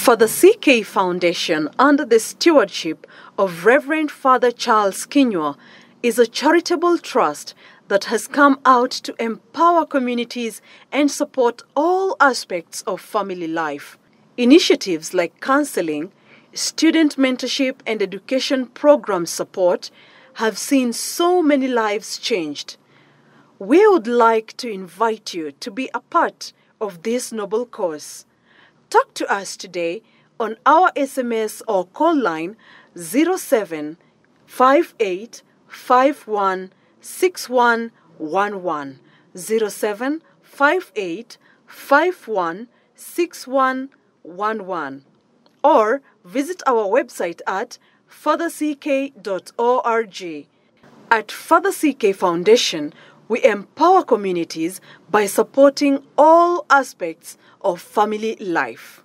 For the CK Foundation, under the stewardship of Reverend Father Charles Kinyua, is a charitable trust that has come out to empower communities and support all aspects of family life. Initiatives like counseling, student mentorship, and education program support have seen so many lives changed. We would like to invite you to be a part of this noble cause. Talk to us today on our SMS or call line 0758516111, 0758516111, or visit our website at fatherck.org. At Father CK Foundation, we empower communities by supporting all aspects of family life.